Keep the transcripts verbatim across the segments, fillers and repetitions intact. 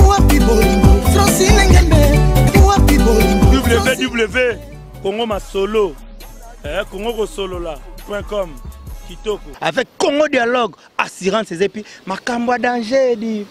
w w w Congo Masolo, eh, Congo Solo là, .com, Kitoko. Avec Congo Dialogue, assurance et puis Makamba danger dit.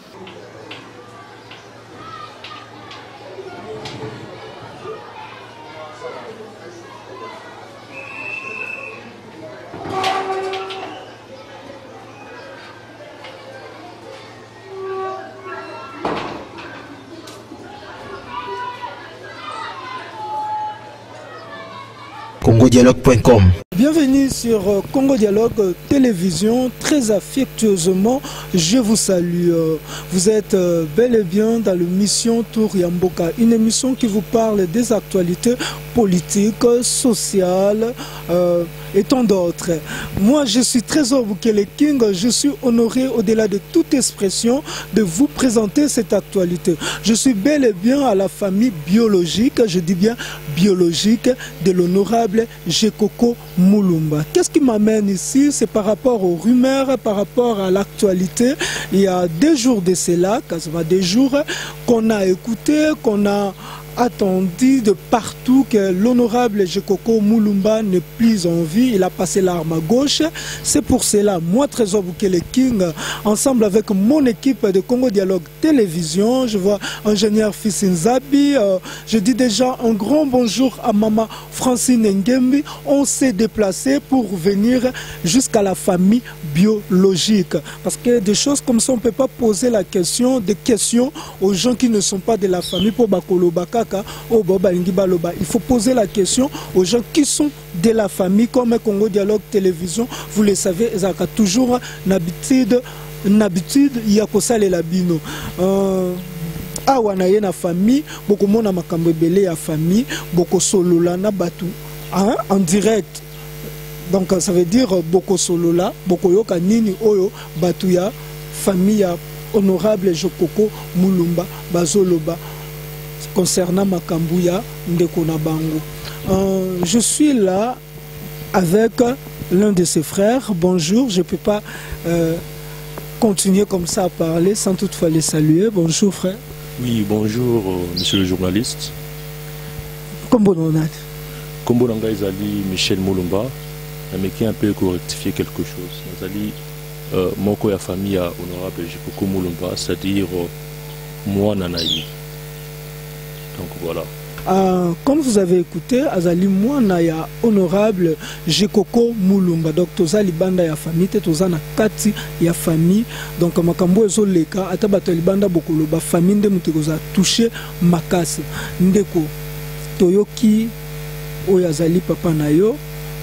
Congo Dialogue point com. Bienvenue sur Congo Dialogue Télévision. Très affectueusement, je vous salue. Vous êtes bel et bien dans l'émission Tour Yamboka, une émission qui vous parle des actualités politiques, sociales euh, et tant d'autres. Moi, je suis Trésor Boukele King. Je suis honoré, au-delà de toute expression, de vous présenter cette actualité. Je suis bel et bien à la famille biologique, je dis bien biologique, de l'honorable Jekoko Mulumba. Qu'est-ce qui m'amène ici? C'est par rapport aux rumeurs, par rapport à l'actualité. Il y a deux jours de cela, quasiment des jours, qu'on a écouté, qu'on a attendu de partout que l'honorable Jekoko Mulumba n'est plus en vie. Il a passé l'arme à gauche. C'est pour cela, moi, Trésor Boukele King, ensemble avec mon équipe de Congo Dialogue Télévision, je vois ingénieur Fissine Zabi, euh, je dis déjà un grand bonjour à maman Francine Ngembi. On s'est déplacé pour venir jusqu'à la famille biologique. Parce que des choses comme ça, on ne peut pas poser la question, des questions aux gens qui ne sont pas de la famille pour Bakolo Baka. Il faut poser la question aux gens qui sont de la famille, comme Congo Dialogue Télévision. Vous le savez, ils ont toujours une habitude, une habitude, il y a ça les labino. Awa na ye na famille, beaucoup mona makambo belé ya famille, beaucoup solola na batu, hein, en direct. Donc ça veut dire beaucoup solola, beaucoup yoka nini oyo batu ya famille ya honorable Jekoko Mulumba bazoloba concernant Makambouya Ndeko Nabango. Euh, je suis là avec l'un de ses frères. Bonjour, je ne peux pas euh, continuer comme ça à parler sans toutefois les saluer. Bonjour frère. Oui, bonjour euh, monsieur le journaliste. Comment on a Kombo Nanga Izali Michel Mulumba, mais qui a un peu rectifier quelque chose. Izali euh, Moko ya famille à honorable Jekoko Mulumba, c'est-à-dire euh, moi Nanaï. Donc voilà. Euh, comme vous avez écouté, Azali Mouana ya honorable Jekoko Mulumba. Donc toza libanda ya famille, toza na kati ya famille. Donc makambo ezo leka atabato libanda bokolo ba famille nde mutekoza toucher makasi. Ndeko toyoki oyazali papa na yo,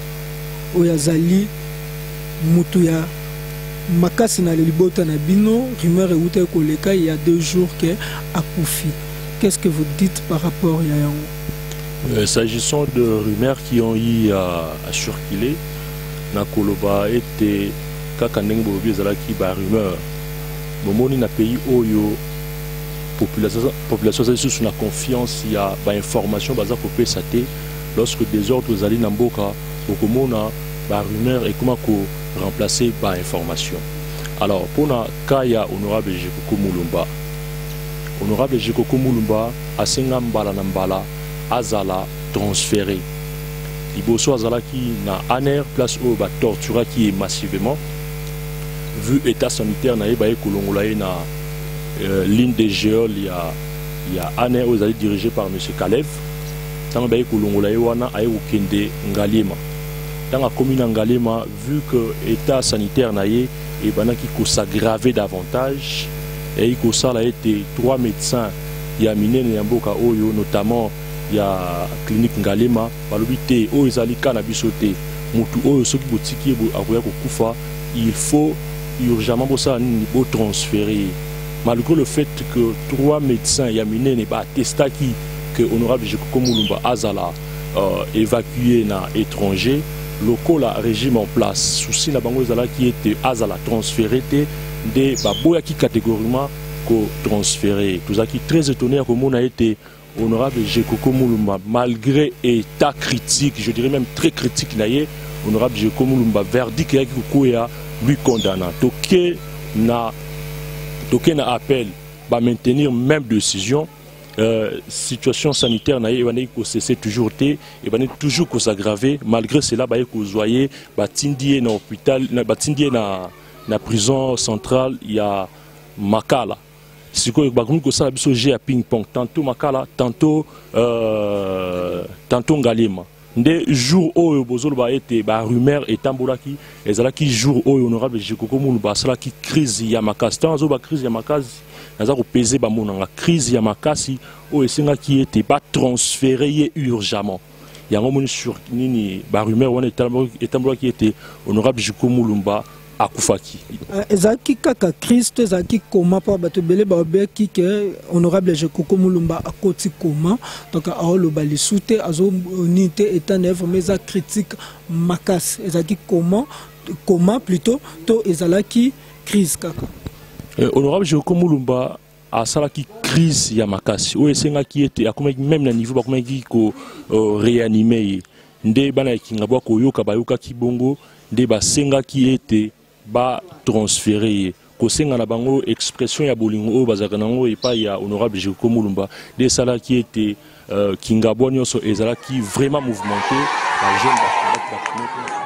oyazali mutu ya makasi na libota na bino, rumeur euta koleka il y a deux jours que akufi. Qu'est-ce que vous dites par rapport à Yayango? euh, S'agissant de rumeurs qui ont eu à, à circuler, Nakoloba était Kakaneng Bobi Zalaki ba rumeur. Momoni na pays oyo population population sous la confiance, il y a ba information baza popé saté lorsque des ordres zali namboka okomona ba rumeur et comment ko remplacer ba information. Alors pour na kaya honorable Jekoko Mulumba, honorable Jekoko Mulumba asenga mbala na mbala azala transféré. Liboso azala qui na aner place où ba tortura qui est massivement vu état sanitaire na yeba kolongola na euh, ligne de géol il y a il y a aner où allez dirigé par monsieur Kalev. Tant ba kolongola wana ay ukende Ngalema. Dans la commune Ngalema vu que état sanitaire na ye et banaki ko s'aggraver davantage. Et il a été trois médecins, il y a Minen et Mboka Oyo, notamment il y a clinique Ngalema, Balobité, Oizali Kanabisote, Moutou Oyo, Soki Botiki, Kufa, il faut urgemment transférer. Malgré le fait que trois médecins, il y a Minen et Batesta qui, que honorable Jekoko Mulumba Azala, euh, évacué na étranger, locaux la régime en place, souci la bango Azala qui était Azala transféré, des baboya qui catégoriquement transféré. Tout ça qui est très étonné à comment on a été honorable Jekoko Mulumba malgré état critique, je dirais même très critique, honorable Jekoko Mulumba verdict qui lui condamnant. Toké na toké na appel bah maintenir même décision. Euh, situation sanitaire na yé c'est toujours été et va toujours qu'on s'aggraver malgré cela bah qu'on voyait bah tindie na hôpital bah tindie na na prison centrale il y a Makala si quoi bah comme ça biso j'ai à ping pong tantôt Makala tantôt euh, tantôt Ngalema des jours où bozolo ba été ba rumeur et tambolaki et zala qui jour où honorable Jekoko Mulumba sala qui crise ya makasi tanzo ba crise ya makasi naza ko peser ba monanga crise ya makasi o esenga qui était pas transféré urgemment ya ngomoni sur nini ba rumeur wana et tambolaki qui était honorable Jekoko Mulumba akufaki ezaki kaka Christ ezaki koma pa bato belé ba obeki que honorable Jekoko Mulumba akoti koma donc aolo balisute azo unité état neuf mais za critique makas ezaki comment comment plutôt to ezalaki crise kaka eh, honorable Jekoko Mulumba asalaki crise ya makasi o esenga qui était akomaki même na niveau bakomaki ko uh, réanimer nde bana kinga bwa ko yoka bayoka kibongo nde basenga qui était ba transféré kosenga na bango expression ya bolingo o bazaka nango et pas ya honorable Jekoko Mulumba des sala qui était euh, kingabwa nyonso ezala qui vraiment mouvementé la jeune ba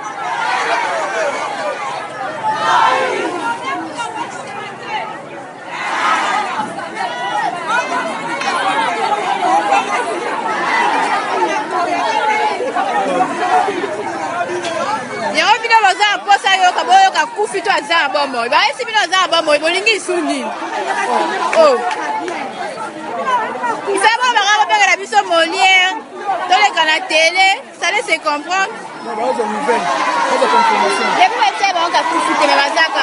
kufi to azaa bomo ba esi bino azaa bomo bolingi suni oh ça va ba ba ba la biso molière dans les canaux télé ça laisse comprendre les pour être bon ka kufi te ba zaka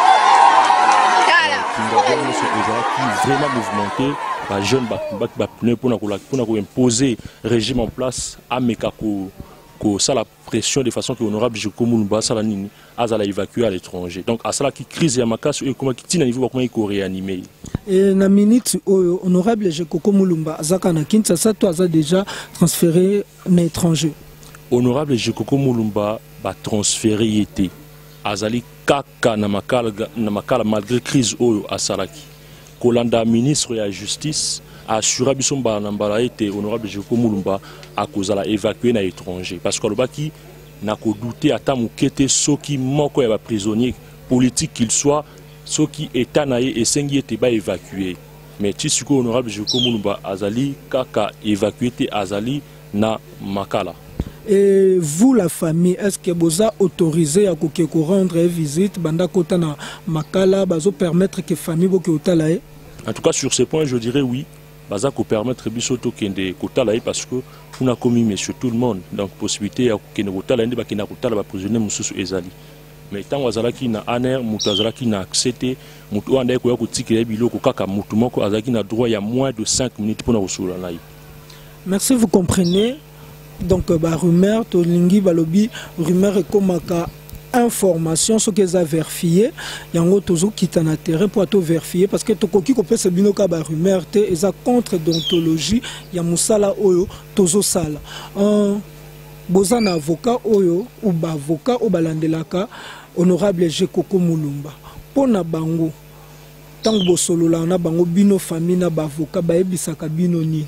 kala vraiment mouvementé ba jeune ba ba pour pour pour imposer régime en place à Mekako ça la pression de façon que honorable Jekoko Mulumba ça la nini azala évacué à l'étranger donc à cela qui crise ya makasi et comment qui tina niveau comment il réanimer et na minute honorable Jekoko Mulumba azaka na Kinshasa to aza déjà transféré à l'étranger honorable Jekoko Mulumba ba transféré été azali kaka na makala na makala malgré crise oyo asalaki kolanda ministre ya justice assura bisomba na mbala été honorable Jekoko Mulumba à cause la évacué à l'étranger parce que le baki n'a qu'au douter à tamukete ceux qui manquent à prisonnier politique qu'il soit ceux qui état naïe et sengi était pas évacué mais tu sais honorable Jekoko Mulumba azali kaka évacué azali na Makala. Et vous la famille est-ce que vous avez autorisé à ko rendre visite banda kota na Makala bazo permettre que famille boke otalae? En tout cas sur ce point je dirais oui. Baza ko permettre bisoto kende kotala parce que on a commis monsieur tout le monde donc possibilité ya kende kotala ndi bakina kotala ba prisonnier mususu ezali mais tant wazalaki na aner mutu azalaki na accepter mutu anda ko ya kotikela biloko kaka mutu moko azalaki na droit ya moins de cinq minutes pour na kosula na. Merci, vous comprenez donc ba rumeur to lingi balobi rumeur ekomaka information ce qu'ils ont vérifié yango tozo kita na terrain pour to vérifier parce que tokoki ko pesa bino ka ba rumeur te eza contre déontologie ya musala oyo tozo sala un boza na avocat oyo ou ba avocat o balandelaka honorable Jekoko Mulumba pona bango tango bosolola na bango bino famille na ba avocat ba ebisaka bino ni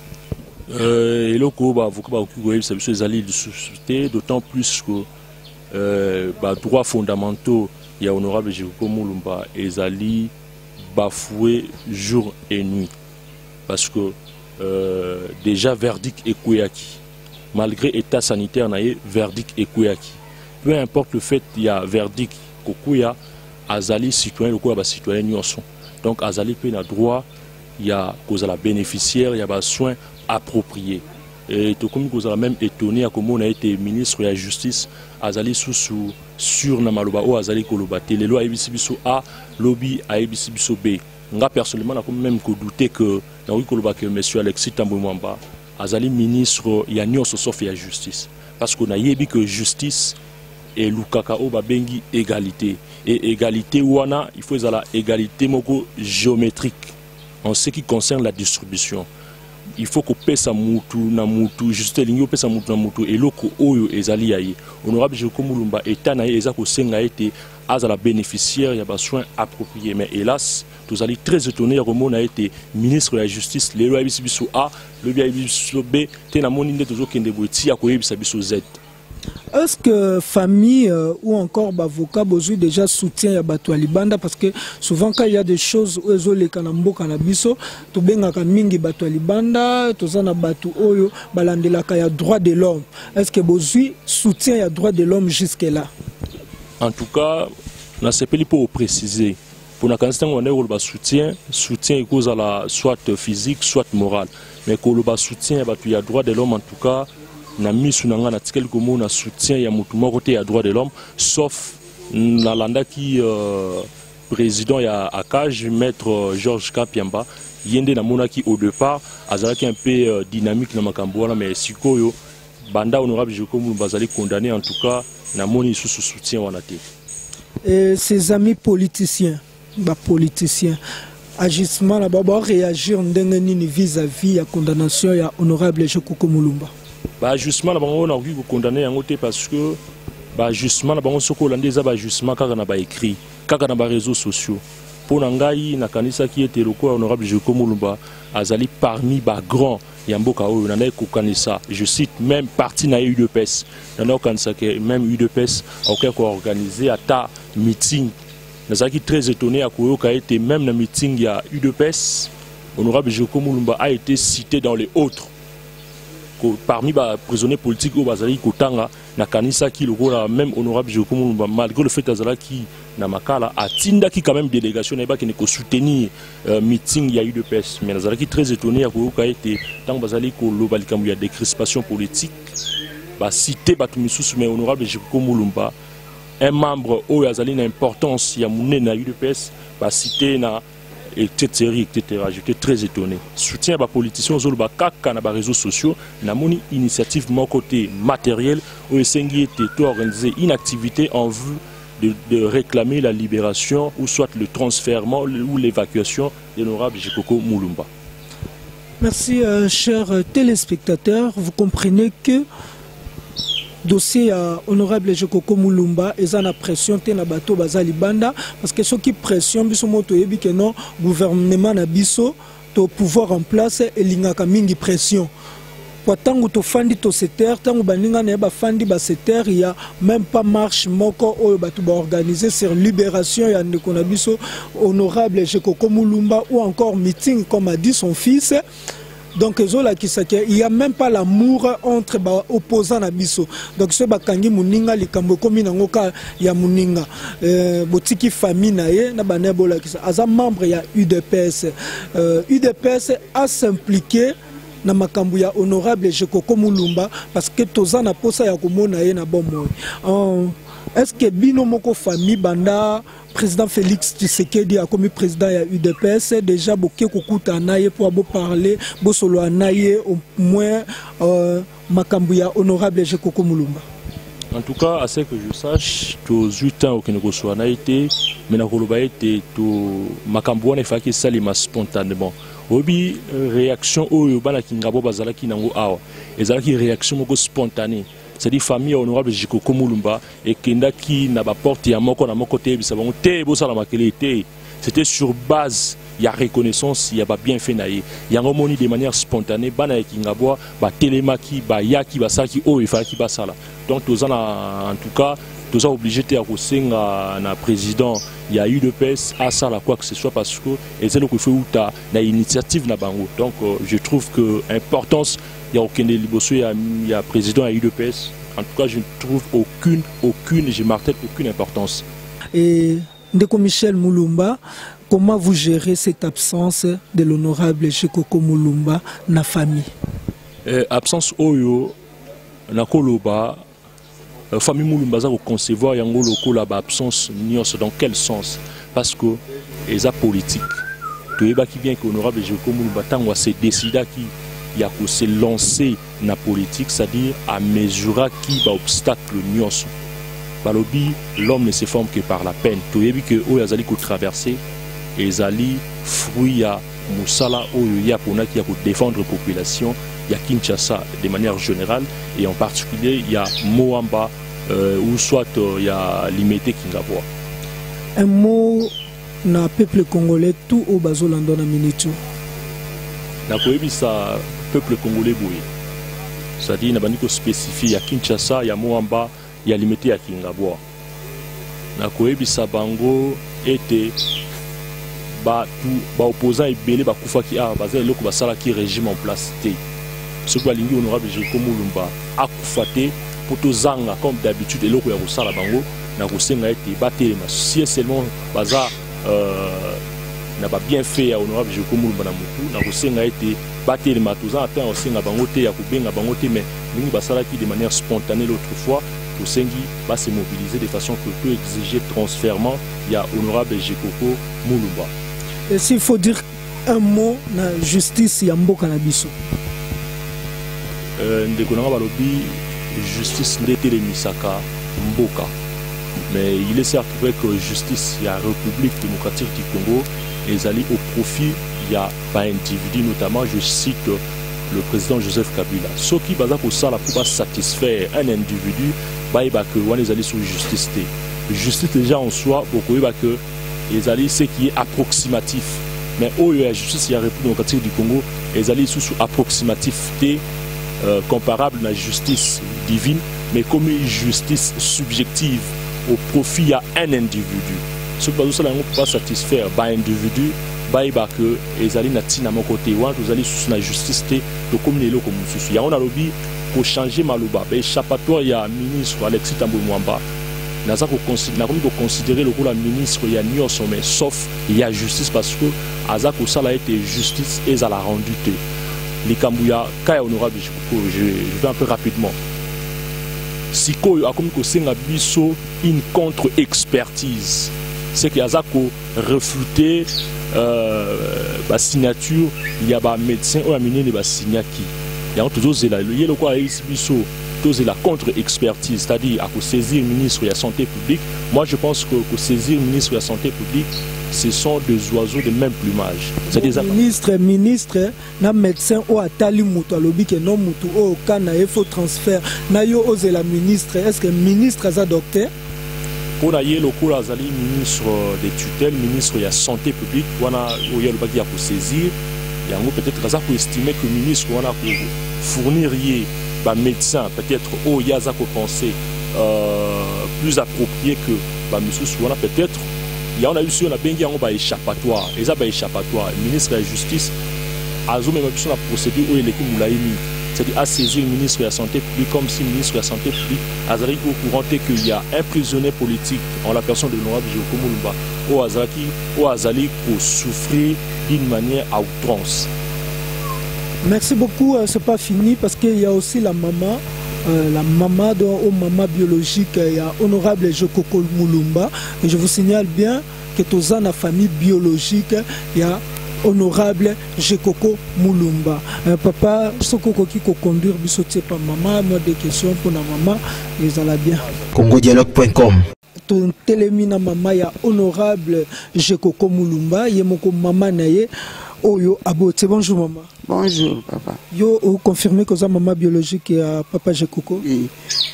euh eloko ba avocat ba ko yebisa biso ezali de société d'autant plus que Euh, bah, droits fondamentaux, il y a honorable Jekoko Mulumba ezali bafoué jour et nuit parce que euh, déjà verdict ekuyaki malgré état sanitaire naie verdict ekuyaki peu importe le fait il y a verdict kokuya azali citoyen le quoi ba citoyen nyonso donc azali pe na droit il y a cause la bénéficiaire il y a ba soins appropriés. Et tout comme vous avez même étonné à comment on a été ministre de la justice azali sous sous sur na maloba o azali koloba te les lois ebisibiso a lobby a ebisibiso b nga personnellement na comme même que douter que na oui koloba que monsieur Alexis Tambwe Mwamba azali ministre ya nyonso sauf ya justice parce qu'on a yebi que justice et lukaka o babengi égalité et égalité wana il faut la égalité moko géométrique en ce qui concerne la distribution. Il faut que pesa mutu na mutu juste lingo pesa mutu na mutu eloko oyo ezali yaye honorable Jekoko Mulumba état na eza ko senga été azala bénéficiaire ya ba soins appropriés mais hélas Tous allés très étonnés. Romo a été ministre de la Justice. Le loi biso A, le loi biso B. Tena moninde toujours kende boiti akoye biso Z. Est-ce que famille euh, ou encore avocat besoin déjà soutien ya bato ya libanda parce que souvent quand il y a des choses où ezoleka na mboka na biso to bengaka mingi bato ya libanda tozana bato oyo balandelaka ya droit de l'homme. Est-ce que besoin soutien ya droit de l'homme jusque là? En tout cas, na sepeli pour préciser pour na kanista ngone ko ba soutien soutien cause à la soit physique soit moral mais ko ba soutien bato ya droit de l'homme en tout cas na misu nanga na tikel komo na soutien ya mutu moko te ya droit de l'homme sauf na landa ki euh, président ya Akaj maître euh, Georges Kapiamba yende na mona ki au départ azalaki un peu euh, dynamique na makambo wana mais sikoyo banda honorable Joko Mulumba bazali condamné en tout cas na moni sous soutien wana te. Et ses amis politiciens ba politiciens agissement là baba réagir ndenge nini vis-à-vis ya condamnation ya honorable Joko Mulumba? Bah justement la bango na ko condamner yango te parce que bah justement la bango soko landeza ba justement kaka na ba écrit kaka na ba réseaux sociaux pour ngai na kanisa qui était le quoi honorable Joko Mulumba azali parmi ba grand yamboka oyo na ko kanisa je cite même parti na U D P S na kanisa que même U D P S auquel ko organiser ata meeting nazaki très étonné à koyoka été même na meeting ya U D P S honorable Joko Mulumba a été cité dans les autres. Parmi les prisonniers politiques au Bazali Kotanga, na kanisa qui le même honorable Joko Mulumba malgré le fait que na makala atinda qui quand même délégation n'a qui ne soutenir meeting il y a eu de pes mais nazala qui très étonné à ko été tant Bazali ko lobali kam il y a des crispations politiques ba cité batu misusu mais honorable Joko Mulumba un membre au Azali na importance ya mune na eu de pes ba cité na etc etc. J'étais très étonné. Soutien à la politicien zolba kaka na ba réseaux sociaux na moni initiative mon côté matériel où esengi était organisé une activité en vue de, de réclamer la libération ou soit le transfèrement ou l'évacuation de l'honorable Joko Mulumba. Merci euh, chers téléspectateurs, vous comprenez que dossier à honorable Joko Mulumba et ça na pression te na bato bazali banda parce que ceux qui pression biso moto yebi que non gouvernement na biso to pouvoir en place et lingaka mingi pression kwa tangu to fandi to secteur tangu baninga na ba fandi ba secteur il y a même pas marche moko oyo bato ba organiser sur libération ya ndeko na biso honorable Joko Mulumba ou encore meeting comme a dit son fils. Donc il n'y a même pas l'amour entre les opposants à Bisso. Donc ce bakangi muninga likambo komi nangoka ya muninga. Botiki famille nae na banebola kisa. Aza membre ya U D P S. U D P S a s'impliqué na makambu ya honorable Joko Mulumba parce que tozana posa ya komona ye na bomoi. Est-ce que bino moko famille banda président Félix Tshisekedi a commis président ya U D P S déjà boké kokuta naye pour abo parler bo solo naye au moins euh, makambu ya honorable Joko Mulumba? En tout cas à ce que je sache tous huit ans aucun ko na été mais na koloba été to makambu na faki salima spontanément obi réaction oyo bana kingabo bazala kinango awa ezalaki réaction moko spontanée. C'est-à-dire famille honorable Joko Mulumba et kenda qui n'a pas porté à moko na moko te bisabango te bosa la makele te. C'était sur base il y a reconnaissance il y a pas bien fait naïe il y a moni de manière spontanée bana kingabo ba telemaki ba yaki ba saki o il fallait ki ba sala. Donc tous en en tout cas tous a obligé de kosenga na président il y a eu de P S à ça la quoi que ce soit parce que et c'est le que fait ou ta na initiative na bango. Donc euh, je trouve que importance il y a aucun liboso il y a président à U D P S. En tout cas je ne trouve aucune aucune je martèle aucune importance. Et Ndeko Michel Mulumba, comment vous gérez cette absence de l'honorable Joko Mulumba na famille? euh, Absence oyo na koloba euh, famille Mulumba za ko concevoir yango loko la absence nios dans quel sens? Parce que les a politique. Tu es qui bien que honorable Joko Mulumba tango se décida qui il y a pour se lancer dans la politique, c'est-à-dire à mesurer qui va obstacle nios. Balobi, l'homme ne se forme que par la peine. Tu as vu que oh yazali ko traverser et zali fruit ya musala oh ya pour qui a pour défendre la population, il y a Kinshasa de manière générale et en particulier il y a Moamba euh, ou soit il euh, y a Limité Kingabo. Un mot na peuple congolais tout au bazolando na minute. Na koyebisa peuple congolais boye. C'est-à-dire na bandiko spécifié ya Kinshasa, ya Moamba, ya limité ya Kingabwa. Na koyebisa bango ete ba tout ba opposant ebele ba kufaki a baza eloko basala ki régime en place té. Ce que l'ingi honorable Jéricko Moulumba a kufate pour to zanga comme d'habitude eloko ya kosala bango na kosenga ete batelema si seulement baza euh n'a pas bien fait à honorable Jéricko Moulumba na mutu na kosenga ete batelema toza atteint osenga bango te ya kubenga bango te mais ningi basala ki de manière spontanée l'autre fois Kosengi va se mobiliser de façon que peut exiger transfèrement il y a honorable Jéricko Moulumba. Et s'il faut dire un mot na justice ya mboka na biso. Euh ndekonanga balobi justice ndete le misaka mboka. Mais il est certain que justice ya République démocratique du Congo est allée au profit il y a pas individu notamment je cite le président Joseph Kabila. Ce qui baza ko sala pour pas satisfaire un individu baïba que on est allé sur justice té. Justice déjà en soi beaucoup ba que les alliés ce qui est approximatif mais au la justice la République démocratique du Congo les alliés sous approximatif euh, comparable à la justice divine mais comme une justice subjective au profit à un individu ce que ça ne peut pas satisfaire un individu baïba que les alliés natina mon côté ou vous allez sous la justice té de comme les locaux il y a on a lobby pour changer malouba échappatoire il y a ministre Alexis Tambwe Mwamba nous avons considéré le rôle du ministre il y a New mais sauf il y a justice parce que Azako Sala a été justice et ça l'a rendu. Les Kambouya, Kaya honorable, je vais un peu rapidement. Siko a comme biso une contre-expertise. C'est que Azako refuté la signature, il y a un médecin ou un ministre de signaki. Il y a toujours là, il y a le quoi biso. La contre-expertise, c'est-à-dire à saisir le ministre de la Santé publique. Moi, je pense que saisir le ministre de la Santé publique, ce sont des oiseaux de même plumage. C'est des ministre, ministre, na médecin ou atali mutu alobi que non mutu au kana il faut transfert. Na yo ose la ministre, est-ce que ministre a docteur? Pour la yé loko la zali ministre des tutelles, ministre de la Santé publique, wana oya le baki a pour saisir. Il y a peut-être ça pour estimer que le ministre wana pour fournir yé bah, médecin peut-être au Yazako pensé euh, plus approprié que bah, monsieur Souana peut-être il y a on a eu sur la bengi on va échappatoire et ça va échappatoire le ministre de la justice a zoomé même sur la procédure où il est comme l'aimi c'est-à-dire à saisir le ministre de la santé publique comme si le ministre de la santé publique a dit au courant qu'il y a un prisonnier politique en la personne de l'honorable Jéricko Moulumba au Azaki au Azali pour souffrir d'une manière à outrance. Merci beaucoup, euh, c'est pas fini parce qu'il y a aussi la maman, euh, la maman de oh, maman biologique, il y a honorable Jéricko Moulumba. Et je vous signale bien que tous dans la famille biologique, il y a honorable Jéricko Moulumba. Euh, papa, ce qui peut conduire, bisoté par maman, moi des questions pour la maman, ils allaient bien. Congo Dialogue point com. Ton télémina maman, il y a honorable Jéricko Moulumba, il y a mon maman naïe. Oyo Abote, bonjour maman. Bonjour papa. Yo, vous confirmez que c'est maman biologique et papa Jéricko? Oui.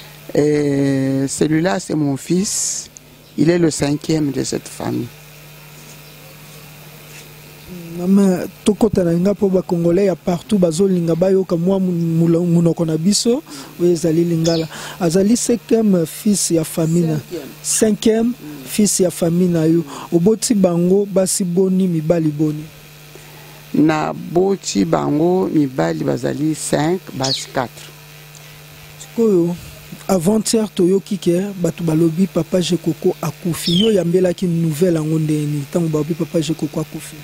Et celui-là c'est mon fils. Il est le cinquième de cette famille. Maman, tout côté na po ba Congolais ya partout bazo linga bayo ka moi munoko na biso, oui zali lingala. Azali cinquième fils ya famille. Cinquième fils ya famille na yo. Oboti bango basi boni mibali boni. Na boti bango mibali bazali cinq basi quatre. Sikoyo avant-hier toyoki ke batu balobi papa Jéricko akufi yo yambela ki nouvelle en ndeni tango balobi papa Jéricko akufi.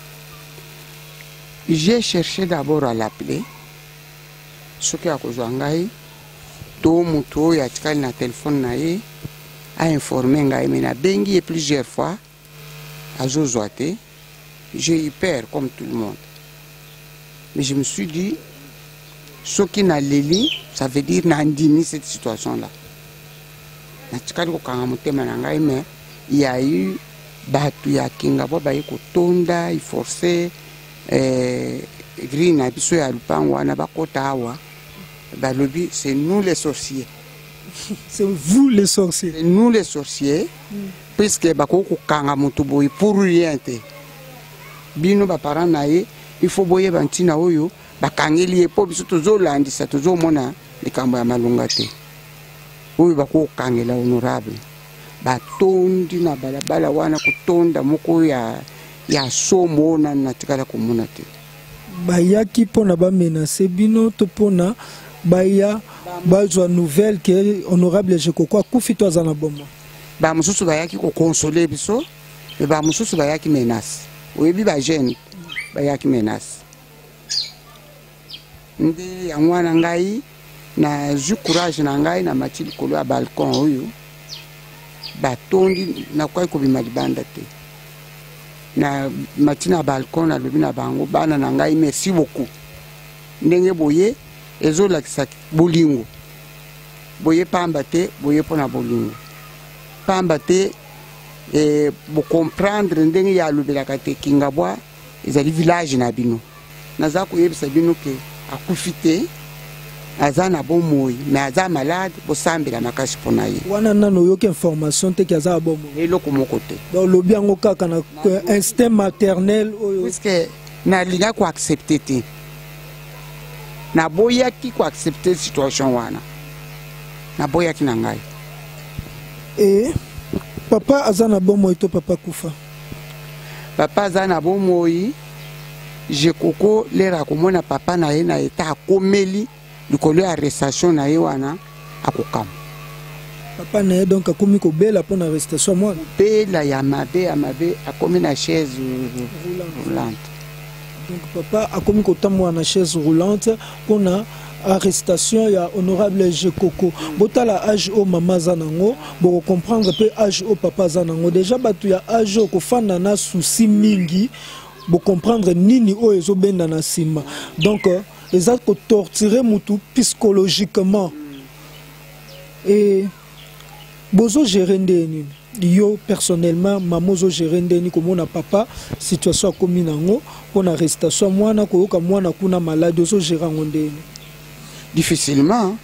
J'ai cherché d'abord à l'appeler. Ce qui a causé ngai to muto ya tikali na téléphone na ye a informé ngai mais na bengi plusieurs fois à Jozoate. J'ai eu peur comme tout le monde. Mais je me suis dit, ce qui n'a l'élite, ça veut dire n'andimi cette situation-là. Mais il y a eu Batu ya Kingabo, Baïko Tonda, il forçait, Green, Abisso ya Lupango, Nabakotawa. C'est nous les sorciers. C'est vous les sorciers. C'est nous les sorciers. Mm. puisque bakoko kanga mutu boy pour rien te bino ba parents naye il faut boye bantina oyo bakangeli epo biso tozolandisa tozomona likambo ya malunga te oyo bakoko kangela honorable batondi na balabala wana kutonda moko ya ya somo na natikala komona te bayaki pona ba menacer bino to pona baya bazwa nouvelle que honorable Jekoko akufi to azana bomba ba mususu bayaki ko consoler biso e ba mususu bayaki menace oyebi ba jeune bayaki menace ndi ya mwana ngai na ju courage na ngai na mati likolo ya balcon oyo batondi na kwa ko bima libanda te na mati na balcon na lobi na bango bana na ngai merci beaucoup ndenge boye ezolakisa bolingo boye pamba te boye pona bolingo pamba te e bo comprendre ndenge ya lobelaka te kingabwa ezali village na bino naza koyebisa bino ke akufi te aza na bomoi mais aza malade bosambela makasi mpona ye wana nano oyoki information te ke aza bomoi eloko moko te donc lobi yango kaka na instinct maternel oyo puisque nalinga koaccepte te naboyaki koaccepte situation wana naboyaki na ngai e papa aza na bomoi to papa kufa papa aza na bomoi Jekoko lera komona papa na ye na eta akomeli likolo ya arrestation na ye wana akokama papa na ye donc akomi kobela mpona arrestation mwana bela ya mabe ya mabe akomi na chaise roulante donc papa akomi kotambola na chaise roulante mpona arrestation ya honorable Jekoko botala age o mama aza nango boko comprendre mpe age o papa aza nango déjà bato ya age o kofanda na souci mingi bo comprendre nini o ezobenda na sima donc eza ko torturer mutu psychologiquement et bozo gérer ndeni yo personnellement maman zo gérer ndeni komona papa situation akomi nango pona arrestation mwana koyoka mwana kuna malade zo gérer ngo ndeni difficilement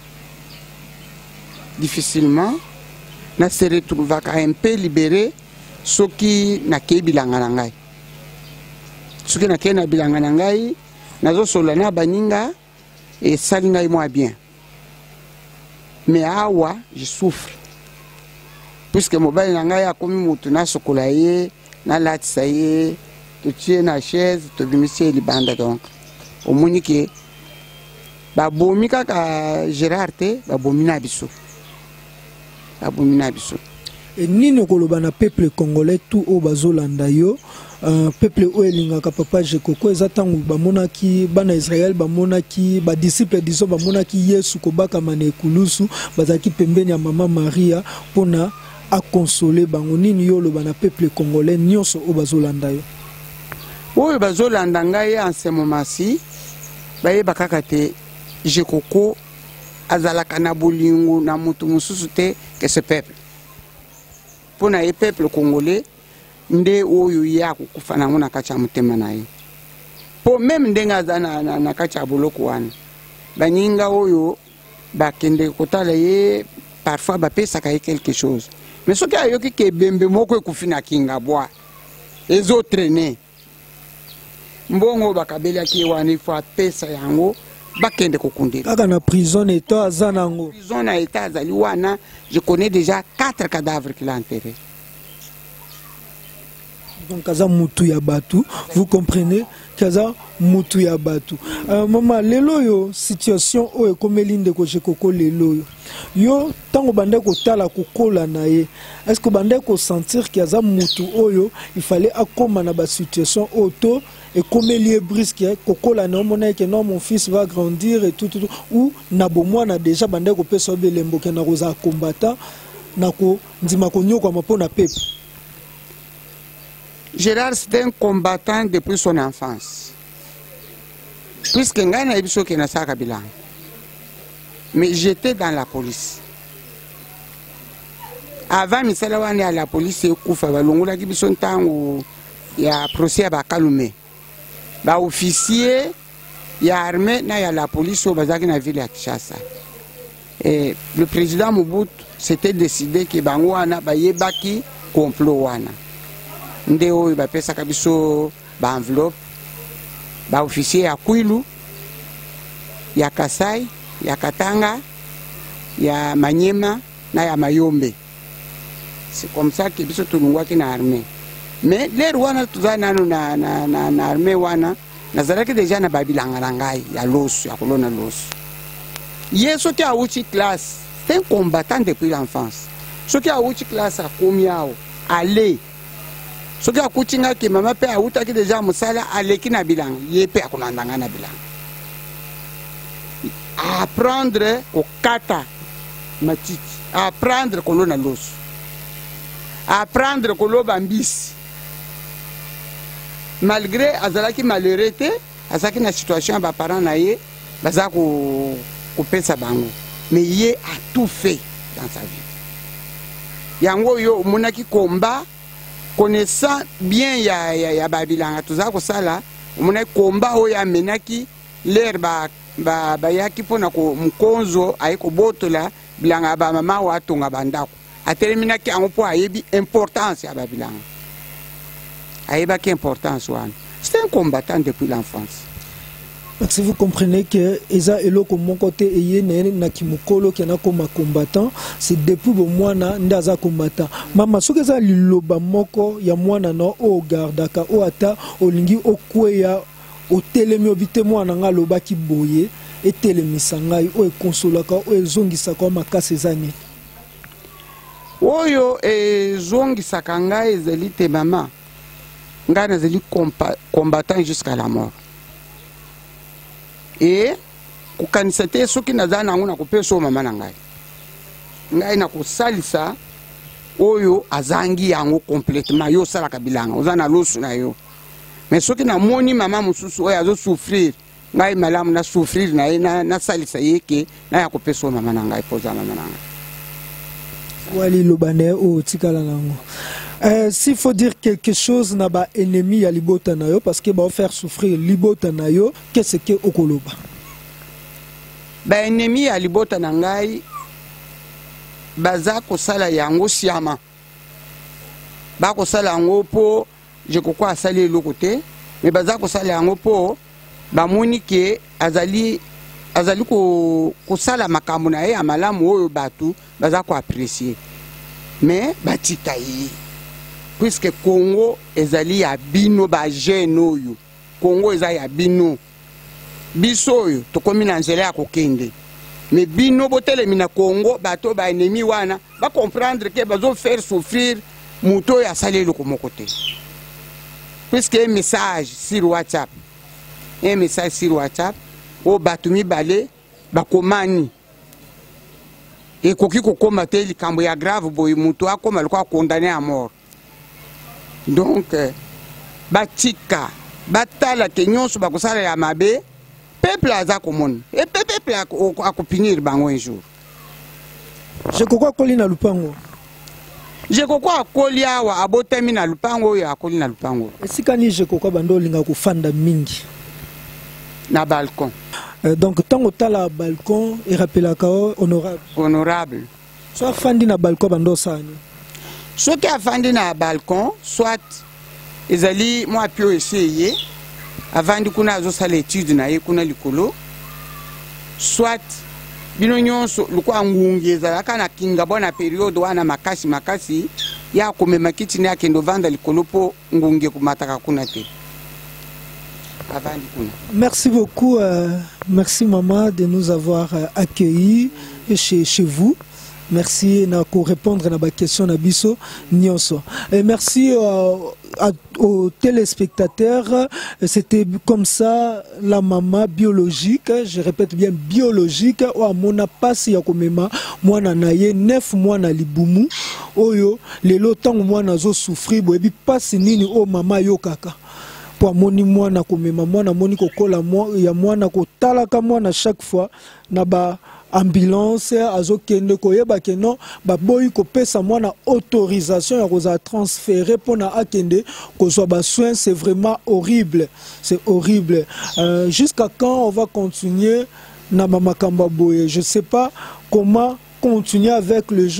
difficilement na se retrouver un peu libéré soki na kebilanga na ngai soki na kena bilanga na ngai nazo sola na baninga et sali ngai moi bien mais awa je souffre puisque mobile na ngai akomi mutu na sokola ye na latisa ye to tie na chaise to bimisi libanda donc omoni ke babomi kaka Gérard te babomi na biso babomi na biso et nini koloba na peuple congolais tout o bazolanda yo Uh, peuple oyo elingaka papa Jekoko eza ntango bamonaki bana Israël bamonaki badisciple diso bamonaki Yesu kobakama na ekulusu bazalaki pembeni ya mama Maria mpona akonsole bango nini yo oloba na peuple congolais nyonso oyo bazolanda yo oyo bazolanda ngai en ce moment-ci bayeba kaka te Jekoko azalaka na bolingo na mutu mosusu te que ce peuple mpona ye peuple congolais nde oyo ya kukufa nango na kati ya motema na ye po meme ndenge aza na, na, na kati ya boloko wana baninga oyo bakende kotala ye parfois bapesaka ye quelque chose mais soki ayoki ke ebembe moko ekufi na kingabwa ezotraine mbongo bakabeliaki ye wana ifo apesa yango bakende kokundela kaka na prison na etat aza nango prison na etat azali wana je connais déjà quatre cadavres qu'il a enterrés. Donc kaza mutu ya batu, vous comprenez kaza mutu ya batu. Euh, maman lelo yo situation o ekomelinde ko Jekoko lelo yo. Yo tango bande ko tala ko kola na ye. Est-ce que bande ko sentir kaza mutu oyo il fallait akoma na ba situation auto et comme il est brisque kokola na mona que non mon fils va grandir et tout tout, tout. Ou na bomwa na déjà bande ko peso belembo ke na roza combattant na ko ndima ko nyoko mapona pepe. Gérard, c'était un combattant depuis son enfance. Puisque Ngana Ebiso qui n'a pas Kabila. Mais j'étais dans la police. Avant, je suis allé à la police et je suis allé il y a un procès à Kalume. Il y a un officier, il y a armée, il y a la police au bazar de la ville de Kinshasa. Et le président Mobutu s'était décidé que Bangwana Bayebaki complot wana nde oyo bapesaka biso ba enveloppe ba officier ya Kwilu, ya Kasai, ya Katanga, ya Manyema na ya Mayombe. C'est comme ça que biso tulungwaki na armée. Mais les wana tuzana na na na, na armée wana nazalaki déjà na babilanga ngai ya losu ya kolona losu. Yeso qui a outi classe, c'est un combattant depuis l'enfance. Ce qui a outi classe a komiao, allez. Ce qui a coutinga qui mama pe a outa qui déjà musala aleki na bilanga, ye pe akonandanga na bilanga. Apprendre au kata matiti, apprendre kolona losu. Apprendre koloba mbisi. Malgré azalaki malheureux te, azalaki na situation ba parents na ye, baza ko ko pesa bango. Mais ye a tout fait dans sa vie. Yango yo monaki combat connaissant bien ya ya, ya babilanga tuza ko sala, monaki combat o ya menaki l'air ba ba bayaki pona ko mkonzo ayiko botola bilanga ba mama wa tonga bandako. A terminé qui a un ayebi importance à Babylone. Ayebi qui importance ouane. C'est un combattant depuis l'enfance. Si vous comprenez que Eza Elo comme mon côté et na kimukolo qui na comme combattant, c'est depuis le mois ndaza combattant. Mama soki eza liloba moko ya mwana na o gardaka o ata olingi okweya o telemi obite mwana nga loba ki boye et telemisa ngai o konsolaka o ezongisaka makasi ezani. Oyo ezongisaka ngai ezali te mama ngai nazali combattant jusqu'à la mort. Et kukanisa te soki naza nango na kopesa mama na ngai ngai na kosalisa oyo azangi yango complètement yo salaka bilanga oza na losu na yo. Mais soki namoni mama mosusu oyo azo souffrir ngai malamu na souffrir na ye na salisa ye ke na ya kopesa mama na ngai poza mama na ngai. Wali Lobane ou Tikala nango. Euh, S'il faut dire quelque chose n'a pas ennemi à Libota Nayo parce que va faire souffrir Libota Nayo, qu'est-ce que Okoloba? Ba ennemi à Libota Nangai baza ko sala yango siama. Ba ko sala yango po je kokwa asali le côté mais baza ko sala yango po ba moni ke azali azali ko ko sala makambo na ye amalamu oyo batu baza ko apprécier. Mais batika yi puisque Congo ezali ya bino ba jeune oyo Congo ezali ya bino biso oyo tokomi na nzela ya kokende mais bino botelemi na Congo bato ba ennemi wana ba comprendre que bazo faire souffrir muto ya salelo ko mokote puisque un message sur WhatsApp un message sur WhatsApp o bato mibale ba komani et koki ko komate likambo ya grave boy muto akoma loko condamné à mort. Donc, batika, batala ke nyonso bakosala ya mabe, peuple aza komona. Et peuple a kopinir bango un jour. Je kokwa koli na lupango. Je kokwa koli awa abotemi na lupango ya koli na lupango. Esikani je kokwa bando linga kufanda mingi na balcon. Euh, donc tango tala balcon et rappela kao honorable. Honorable. Soit fandi na balcon bando sani. Ce qui a fandi na balcon, soit ezali moi pio essayer avant de kuna zo sala étude na ye kuna likolo, soit bino nyonso luko angungi ezalaka na kinga bona periode wana makasi makasi ya komema kitini yake ndo vanda likolo po ngungi kumataka kuna te. Merci beaucoup, euh, merci maman de nous avoir euh, accueillis chez, chez vous. Merci pour répondre à la question Nabiso Nyonso. Et merci euh, à, aux téléspectateurs. C'était comme ça la maman biologique, je répète bien biologique. Ou mona pasi ya komema mwana naye neuf mois na libumu. Oyo lelo tango mwana zo souffrir boyebi pasi nini o mama yo kaka. Pour moni mwana komema mwana moni kokola ya mwana kotalaka mwana chaque fois na ba ambulance azokende koyeba ke non baboyi kopesa mwana autorisation ya koza transférer pona akende kozwa ba soins. C'est vraiment horrible, c'est horrible. Euh, jusqu'à quand on va continuer na mamakamba boye? Je sais pas comment continuer avec les gens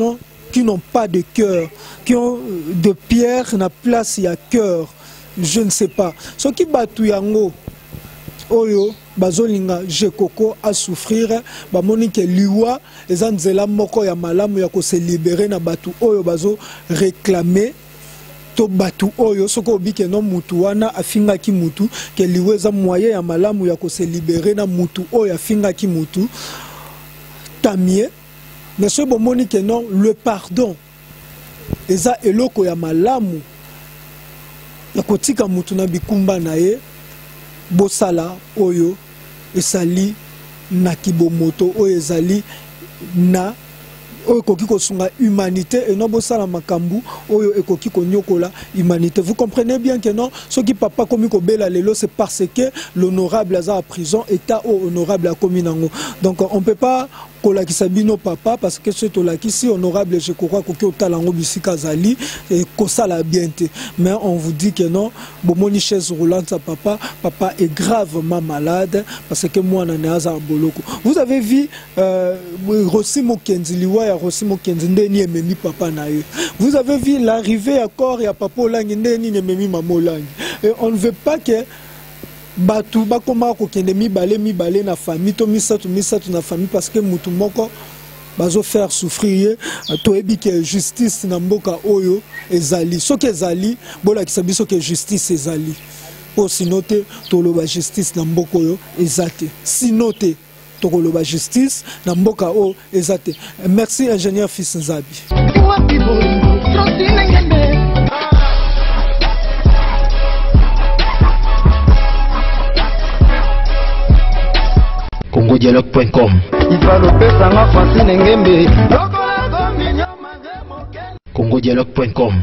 qui n'ont pas de cœur, qui ont de pierre na place ya cœur, je ne sais pas. Ce qui batu yango oyo bazolinga jekoko à souffrir ba moni ke liwa ezanzela moko ya malamu ya ko se libérer na batu oyo bazo réclamer to batu oyo soko obike no mutu wana afinga ki mutu ke liwa eza moyen ya malamu ya ko se libérer na mutu oyo afinga ki mutu tamie. Mais ce bon moni que non, le pardon, eza eloko ya malamu, ya kotika mutu na bikumba na ye, bosala oyo, esali na kibomoto, oyo ezali na, oyo koki kosunga humanité, et non bosala makambu, oyo ekoki konyokola humanité. Vous comprenez bien que non, ce qui papa komi ko bela lelo, c'est parce que l'honorable a en prison, état honorable a commis nango. Donc on ne peut pas kolakisabino papa parce que c'est tolakisi honorable je crois que otalango bisika zali et kosala bienté, mais on vous dit que non bomoni chaise roulante sa papa papa est gravement malade parce que moi na aza boloko. Vous avez vu euh, Rossi Mokenzi liwa ya Rossi Mokenzi ndeni ememi papa na ye. Vous avez vu l'arrivée à corps ya papa Olangi ndeni ememi mama Olangi, et on ne veut pas que batu bakoma ko kende mi balé mi balé na famille to mi satu mi satu na famille parce que mutu moko bazo faire souffrir to ebi que justice na mboka oyo ezali soki ezali bola kisabiso que justice ezali po sinote to loba justice na mboka oyo ezate sinote to loba justice na mboka oyo ezate. Merci ingénieur Fils Nzabi. congo dialogue point com congo dialogue point com